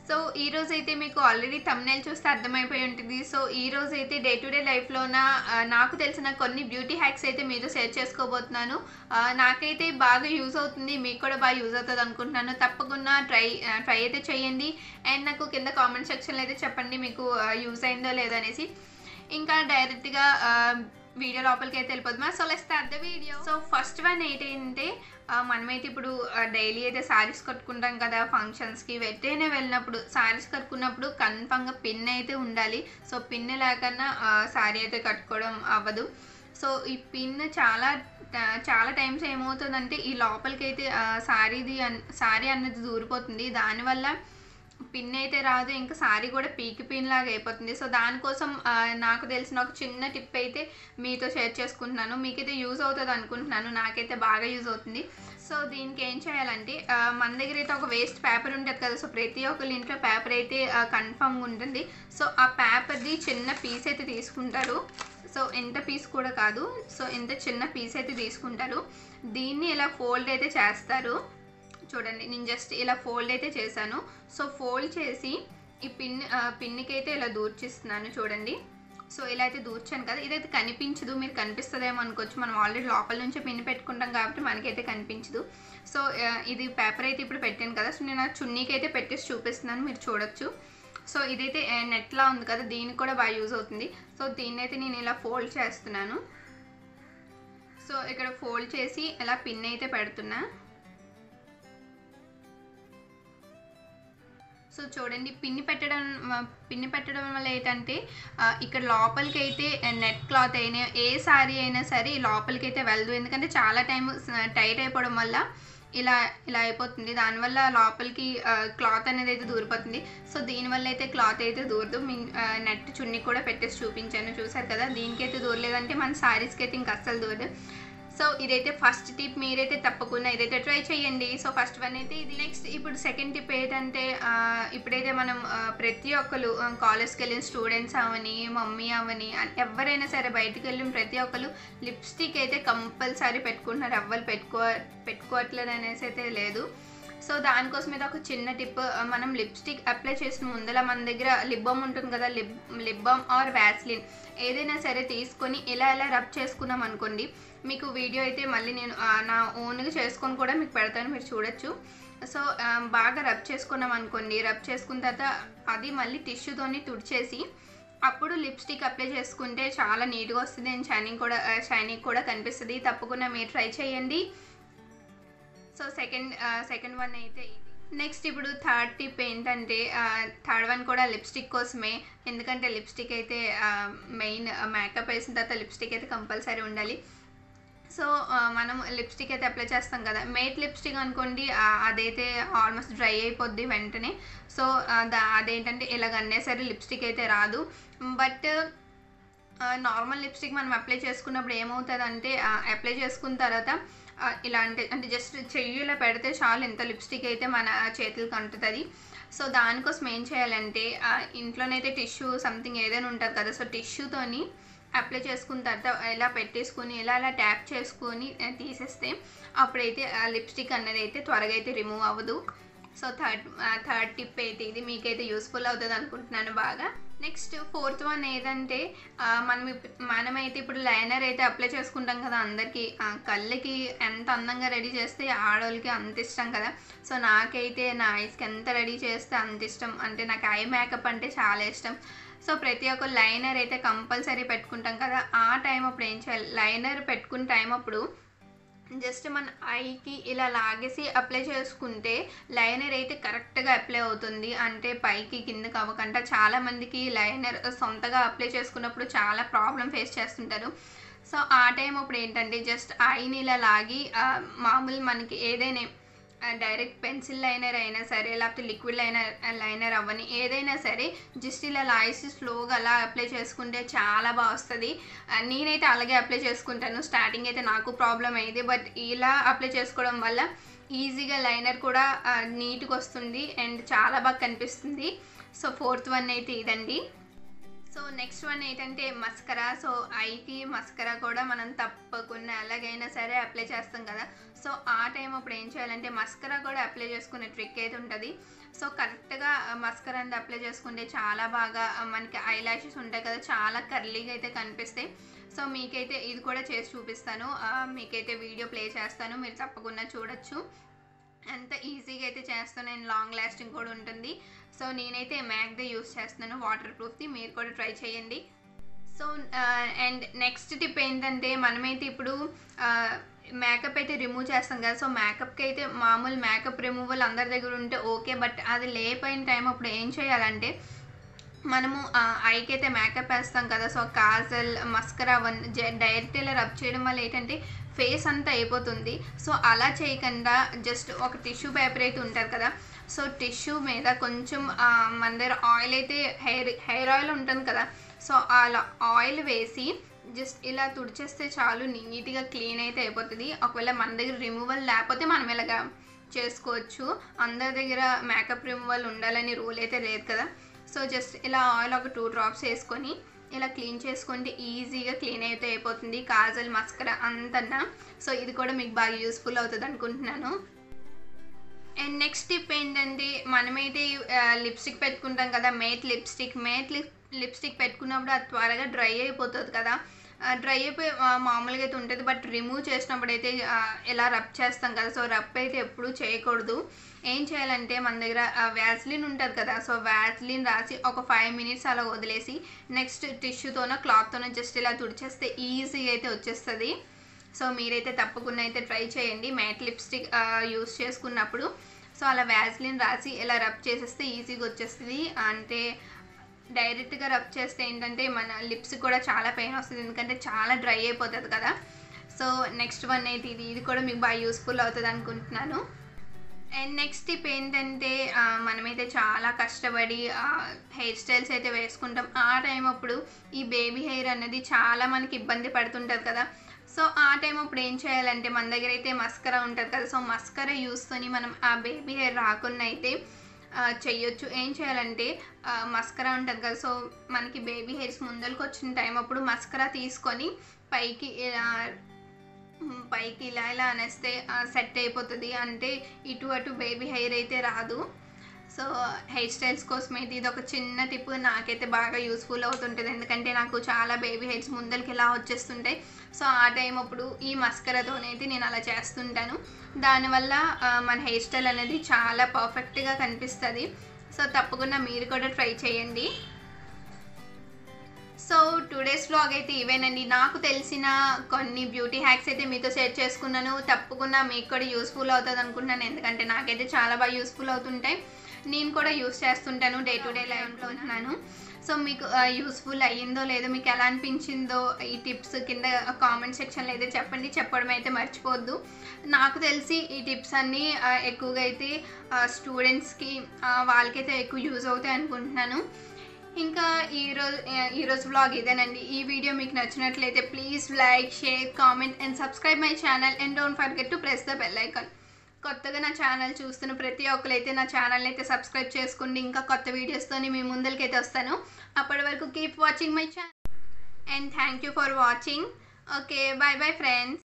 So ఈ రోజైతే మీకు ఆల్రెడీ థంబ్‌నెయిల్ చూస్తే అర్థమైపోయి ఉంటుంది. సో ఈ రోజైతే డే టు డే లైఫ్‌లోన నాకు తెలిసిన కొన్ని బ్యూటీ హ్యాక్స్ అయితే మీతో షేర్ చేసుకోబోతున్నాను. నాకైతే బాగా యూజ్ అవుతుంది. మీకు కూడా బాగా యూజ్ అవుతది అనుకుంటున్నాను. తప్పకుండా ట్రై అయితే చేయండి. అండ్ నాకు కింద కామెంట్ సెక్షన్‌లో అయితే చెప్పండి మీకు యూజ్ అయిందో లేదో అనేసి. ఇంకా డైరెక్ట్‌గా వీడియో లోపలికైతే వెళ్ళిపోదామా. So let's start the video. So first one ఏంటంటే మనమైతే ఇప్పుడు డైలీ అయితే శారీస్ కట్టుకుంటాం కదా ఫంక్షన్స్‌కి. ఎటైనా వెళ్ళినప్పుడు శారీస్ కట్టుకున్నప్పుడు కన్ఫర్మ్‌గా పిన్ అయితే ఉండాలి. సో పిన్ లేకన్నా శారీ అయితే కట్టుకోవడం అవ్వదు. సో ఈ పిన్ చాలా టైమ్స్ ఏమవుతుందంటే ఈ లోపలికైతే శారీ అన్నది దూరిపోతుంది. దానివల్ల పిన్ అయితే రాదు. ఇంకా శారీ కూడా పీకి పిన్ లాగా అయిపోతుంది. సో దానికోసం నాకు తెలిసిన ఒక చిన్న టిప్ అయితే మీతో షేర్ చేసుకుంటున్నాను. మీకైతే యూజ్ అవుతుంది అనుకుంటున్నాను. నాకైతే బాగా యూజ్ అవుతుంది. సో దీనికి ఏం చేయాలంటే మన దగ్గర అయితే ఒక వేస్ట్ పేపర్ ఉంటుంది కదా. సో ప్రతి ఒక్కరి ఇంట్లో పేపర్ అయితే కన్ఫర్మ్గా ఉంటుంది. సో ఆ పేపర్ది చిన్న పీస్ అయితే తీసుకుంటారు. సో ఎంత పీస్ కూడా కాదు. సో ఇంత చిన్న పీస్ అయితే తీసుకుంటారు. దీన్ని ఇలా ఫోల్డ్ అయితే చేస్తారు. చూడండి నేను జస్ట్ ఇలా ఫోల్డ్ అయితే చేశాను. సో ఫోల్డ్ చేసి ఈ పిన్నికి అయితే ఇలా దూర్చిస్తున్నాను చూడండి. సో ఇలా అయితే దూర్చాను కదా. ఇదైతే కనిపించదు, మీరు కనిపిస్తుందేమో అనుకోవచ్చు. మనం ఆల్రెడీ లోపల నుంచే పిన్ పెట్టుకుంటాం కాబట్టి మనకైతే కనిపించదు. సో ఇది పేపర్ అయితే ఇప్పుడు పెట్టాను కదా. సో నేను చున్నీకి అయితే పెట్టేసి చూపిస్తున్నాను, మీరు చూడొచ్చు. సో ఇదైతే నెట్లా ఉంది కదా, దీనికి కూడా బాగా యూజ్ అవుతుంది. సో దీన్ని అయితే నేను ఇలా ఫోల్డ్ చేస్తున్నాను. సో ఇక్కడ ఫోల్డ్ చేసి ఇలా పిన్ అయితే పెడుతున్నా. సో చూడండి పిన్ని పెట్టడం వల్ల ఏంటంటే ఇక్కడ లోపలికి అయితే నెట్ క్లాత్ అయినా ఏ శారీ అయినా సరే లోపలికి అయితే వెళ్ళదు. ఎందుకంటే చాలా టైం టైట్ అయిపోవడం వల్ల ఇలా అయిపోతుంది. దానివల్ల లోపలికి క్లాత్ అనేది అయితే దూరిపోతుంది. సో దీనివల్ల అయితే క్లాత్ అయితే దూరదు. నెట్ చున్నీ కూడా పెట్టేసి చూపించాను, చూసారు కదా. దీనికైతే దూరలేదంటే మన శారీస్కి అయితే ఇంకా అస్సలు దూరదు. సో ఇదైతే ఫస్ట్ టిప్, మీరైతే తప్పకుండా ఇదైతే ట్రై చేయండి. సో ఫస్ట్ వన్ అయితే ఇది. నెక్స్ట్ ఇప్పుడు సెకండ్ టిప్ ఏంటంటే ఇప్పుడైతే మనం ప్రతి ఒక్కరు కాలేజ్కి వెళ్ళిన స్టూడెంట్స్ అవని, మమ్మీ అవని, ఎవరైనా సరే బయటికి వెళ్ళిన ప్రతి ఒక్కరు లిప్స్టిక్ అయితే కంపల్సరీ పెట్టుకుంటున్నారు. ఎవ్వరు పెట్టుకోవట్లేదు అనేసి అయితే లేదు. సో దానికోసం ఇది ఒక చిన్న టిప్. మనం లిప్స్టిక్ అప్లై చేసిన ముందర మన దగ్గర లిప్ బామ్ ఉంటుంది కదా, లిప్ బామ్ ఆర్ వ్యాస్లిన్ ఏదైనా సరే తీసుకొని ఇలా రబ్ చేసుకున్నాం అనుకోండి. మీకు వీడియో అయితే మళ్ళీ నేను నా ఓన్గా చేసుకొని కూడా మీకు పెడతాను, మీరు చూడొచ్చు. సో బాగా రబ్ చేసుకున్నాం అనుకోండి. రబ్ చేసుకున్న తర్వాత అది మళ్ళీ టిష్యూతోని తుడిచేసి అప్పుడు లిప్స్టిక్ అప్లై చేసుకుంటే చాలా నీట్గా వస్తుంది. అండ్ షైనింగ్ కూడా కనిపిస్తుంది. తప్పకుండా మీరు ట్రై చేయండి. సో సెకండ్ వన్ అయితే ఇది. నెక్స్ట్ ఇప్పుడు థర్డ్ టిప్ ఏంటంటే థర్డ్ వన్ కూడా లిప్స్టిక్ కోసమే. ఎందుకంటే లిప్స్టిక్ అయితే మెయిన్ మేకప్ వేసిన తర్వాత లిప్స్టిక్ అయితే కంపల్సరీ ఉండాలి. సో మనం లిప్స్టిక్ అయితే అప్లై చేస్తాం కదా, మేట్ లిప్స్టిక్ అనుకోండి, అదైతే ఆల్మోస్ట్ డ్రై అయిపోద్ది వెంటనే. సో అదేంటంటే ఇలాగ అనేసరి లిప్స్టిక్ అయితే రాదు. బట్ నార్మల్ లిప్స్టిక్ మనం అప్లై చేసుకున్నప్పుడు ఏమవుతుందంటే అప్లై చేసుకున్న తర్వాత ఇలా అంటే జస్ట్ చెయ్యిలో పెడితే చాలు ఇంత లిప్స్టిక్ అయితే మన చేతులకు అంటుతుంది. సో దానికోసం ఏం చేయాలంటే ఇంట్లోనైతే టిష్యూ సంథింగ్ ఏదైనా ఉంటుంది కదా. సో టిష్యూతోని అప్లై చేసుకున్న తర్వాత ఇలా పెట్టేసుకొని ఇలా ట్యాప్ చేసుకొని తీసేస్తే అప్పుడైతే లిప్స్టిక్ అన్నది అయితే త్వరగా అయితే రిమూవ్ అవ్వదు. సో థర్డ్ టిప్ అయితే ఇది. మీకైతే యూస్ఫుల్ అవుతుంది అనుకుంటున్నాను బాగా. నెక్స్ట్ ఫోర్త్ వన్ ఏదంటే మనమైతే ఇప్పుడు లైనర్ అయితే అప్లై చేసుకుంటాం కదా. అందరికీ కళ్ళకి ఎంత అందంగా రెడీ చేస్తే ఆడవాళ్ళకి అంత ఇష్టం కదా. సో నాకైతే నా ఐస్కి ఎంత రెడీ చేస్తే అంత ఇష్టం. అంటే నాకు ఐ మేకప్ అంటే చాలా ఇష్టం. సో ప్రతి ఒక్క లైనర్ అయితే కంపల్సరీ పెట్టుకుంటాం కదా. ఆ టైం అప్పుడు ఏం చేయాలి, లైనర్ పెట్టుకున్న టైం అప్పుడు జస్ట్ మన ఐకి ఇలా లాగేసి అప్లై చేసుకుంటే లైనర్ అయితే కరెక్ట్గా అప్లై అవుతుంది. అంటే పైకి కిందకి అవ్వకుండా. చాలామందికి లైనర్ సొంతగా అప్లై చేసుకున్నప్పుడు చాలా ప్రాబ్లం ఫేస్ చేస్తుంటారు. సో ఆ టైం అప్పుడు ఏంటంటే జస్ట్ ఐని ఇలా లాగి మామూలు మనకి ఏదైనా డైరెక్ట్ పెన్సిల్ లైనర్ అయినా సరే లేకపోతే లిక్విడ్ లైనర్ అవ్వని ఏదైనా సరే జస్ట్ ఇలా లాగేసి స్లోగా అలా అప్లై చేసుకుంటే చాలా బాగా వస్తుంది. నేనైతే అలాగే అప్లై చేసుకుంటాను. స్టార్టింగ్ అయితే నాకు ప్రాబ్లం అయ్యేది. బట్ ఇలా అప్లై చేసుకోవడం వల్ల ఈజీగా లైనర్ కూడా నీట్గా వస్తుంది అండ్ చాలా బాగా కనిపిస్తుంది. సో ఫోర్త్ వన్ అయితే ఇదండి. సో నెక్స్ట్ వన్ ఏంటంటే మస్కరా. సో ఐకి మస్కరా కూడా మనం తప్పకుండా ఎలాగైనా సరే అప్లై చేస్తాం కదా. సో ఆ టైం అప్పుడు ఏం చేయాలంటే మస్కరా కూడా అప్లై చేసుకునే ట్రిక్ అయితే ఉంటుంది. సో కరెక్ట్గా మస్కరా అనేది అప్లై చేసుకుంటే చాలా బాగా మనకి ఐ లాషెస్ ఉంటాయి కదా, చాలా కర్లీగా అయితే కనిపిస్తాయి. సో మీకైతే ఇది కూడా చేసి చూపిస్తాను, మీకైతే వీడియో ప్లే చేస్తాను, మీరు తప్పకుండా చూడొచ్చు. ఎంత ఈజీగా అయితే చేస్తాను, నేను లాంగ్ లాస్టింగ్ కూడా ఉంటుంది. సో నేనైతే మ్యాక్దే యూస్ చేస్తున్నాను, వాటర్ ప్రూఫ్ది, మీరు కూడా ట్రై చేయండి. సో అండ్ నెక్స్ట్ టిప్ ఏంటంటే మనమైతే ఇప్పుడు మేకప్ అయితే రిమూవ్ చేస్తాం కదా. సో మేకప్కి అయితే మామూలు మేకప్ రిమూవల్ అందరి దగ్గర ఉంటే ఓకే, బట్ అది లేకపోయిన టైం అప్పుడు ఏం చేయాలంటే మనము ఐకి అయితే మేకప్ వేస్తాం కదా. సో కాజల్ మస్కరా డైరెక్ట్ ఇలా రబ్ చేయడం వల్ల ఏంటంటే ఫేస్ అంతా అయిపోతుంది. సో అలా చేయకుండా జస్ట్ ఒక టిష్యూ పేపర్ అయితే ఉంటుంది కదా, సో టిష్యూ మీద కొంచెం మన దగ్గర ఆయిల్ అయితే హెయిర్ ఆయిల్ ఉంటుంది కదా, సో అలా ఆయిల్ వేసి జస్ట్ ఇలా తుడిచేస్తే చాలు, నీట్గా క్లీన్ అయితే అయిపోతుంది. ఒకవేళ మన దగ్గర రిమూవల్ లేకపోతే మనం ఇలాగా చేసుకోవచ్చు. అందరి దగ్గర మేకప్ రిమూవల్ ఉండాలని రూల్ అయితే లేదు కదా. సో జస్ట్ ఇలా ఆయిల్ ఒక 2 drops వేసుకొని ఇలా క్లీన్ చేసుకుంటే ఈజీగా క్లీన్ అయితే అయిపోతుంది కాజల్ మస్కరా అంతన్నా. సో ఇది కూడా మీకు బాగా యూస్ఫుల్ అవుతుంది అనుకుంటున్నాను. అండ్ నెక్స్ట్ టిప్ ఏంటంటే మనమైతే లిప్స్టిక్ పెట్టుకుంటాం కదా, మేట్ లిప్స్టిక్ పెట్టుకున్నప్పుడు అది త్వరగా డ్రై అయిపోతుంది కదా. డ్రై అయిపోయి మామూలుగా అయితే ఉంటుంది, బట్ రిమూవ్ చేసినప్పుడు అయితే ఎలా రబ్ చేస్తాం కదా. సో రబ్ అయితే ఎప్పుడూ చేయకూడదు. ఏం చేయాలంటే మన దగ్గర వ్యాజ్లిన్ ఉంటుంది కదా, సో వ్యాజ్లిన్ రాసి ఒక 5 minutes అలా వదిలేసి నెక్స్ట్ టిష్యూతోనో క్లాత్తోనో జస్ట్ ఇలా తుడిచేస్తే ఈజీగా అయితే వచ్చేస్తుంది. సో మీరైతే తప్పకుండా అయితే ట్రై చేయండి మ్యాట్ లిప్స్టిక్ యూస్ చేసుకున్నప్పుడు. సో అలా వ్యాజ్లిన్ రాసి ఇలా రబ్ చేసేస్తే ఈజీగా వచ్చేస్తుంది. అంటే డైరెక్ట్గా రబ్ చేస్తే ఏంటంటే మన లిప్స్ కూడా చాలా పెయిన్ వస్తుంది, ఎందుకంటే చాలా డ్రై అయిపోతుంది కదా. సో నెక్స్ట్ వన్ అయితే ఇది కూడా మీకు బాగా యూస్ఫుల్ అవుతుంది అనుకుంటున్నాను. అండ్ నెక్స్ట్ టిప్ ఏంటంటే మనమైతే చాలా కష్టపడి హెయిర్ స్టైల్స్ అయితే వేసుకుంటాం. ఆ టైం అప్పుడు ఈ బేబీ హెయిర్ అనేది చాలా మనకి ఇబ్బంది పడుతుంటుంది కదా. సో ఆ టైం అప్పుడు ఏం చేయాలంటే మన దగ్గర అయితే మస్కరా ఉంటుంది కదా, సో మస్కరా యూస్తోని మనం ఆ బేబీ హెయిర్ రాకుండా అయితే చెయ్యొచ్చు. ఏం చేయాలంటే మస్కరా ఉంటుంది కదా, సో మనకి బేబీ హెయిర్స్ ముందరికి వచ్చిన టైం అప్పుడు మస్కరా తీసుకొని పైకి ఇలా ఇలా అనేస్తే సెట్ అయిపోతుంది. అంటే ఇటు అటు బేబీ హెయిర్ అయితే రాదు. సో హెయిర్ స్టైల్స్ కోసం అయితే ఇది ఒక చిన్న టిప్, నాకైతే బాగా యూస్ఫుల్ అవుతుంటుంది, ఎందుకంటే నాకు చాలా బేబీ హెయిర్స్ ముందరికి ఇలా వచ్చేస్తుంటాయి. సో ఆ టైం అప్పుడు ఈ మస్కరాతోనైతే నేను అలా చేస్తుంటాను. దానివల్ల మన హెయిర్ స్టైల్ అనేది చాలా పర్ఫెక్ట్గా కనిపిస్తుంది. సో తప్పకుండా మీరు కూడా ట్రై చేయండి. సో టుడేస్ వ్లాగ్ అయితే ఇవేనండి. నాకు తెలిసిన కొన్ని బ్యూటీ హ్యాక్స్ అయితే మీతో షేర్ చేసుకున్నాను. తప్పకుండా మీకు కూడా యూస్ఫుల్ అవుతుంది అనుకుంటున్నాను, ఎందుకంటే నాకైతే చాలా బాగా యూస్ఫుల్ అవుతుంటాయి. నేను కూడా యూస్ చేస్తుంటాను డే టు డే లైఫ్లో ఉన్నాను. సో మీకు యూస్ఫుల్ అయ్యిందో లేదో, మీకు ఎలా అనిపించిందో ఈ టిప్స్ కింద కామెంట్ సెక్షన్లో అయితే చెప్పండి. చెప్పడం అయితే మర్చిపోవద్దు. నాకు తెలిసి ఈ టిప్స్ అన్నీ ఎక్కువగా అయితే స్టూడెంట్స్కి వాళ్ళకైతే ఎక్కువ యూజ్ అవుతాయి అనుకుంటున్నాను. ఇంకా ఈరోజు వ్లాగ్ ఇదేనండి. ఈ వీడియో మీకు నచ్చినట్లయితే please like, share, comment and subscribe my channel and don't forget to press the bell icon. కొత్తగా నా ఛానల్ చూస్తున్న ప్రతి ఒక్కరైతే నా ఛానల్ అయితే సబ్స్క్రైబ్ చేసుకోండి. ఇంకా కొత్త వీడియోస్తో మీ ముందరికైతే వస్తాను. అప్పటి వరకు keep watching my channel and thank you for watching. Okay, bye bye friends.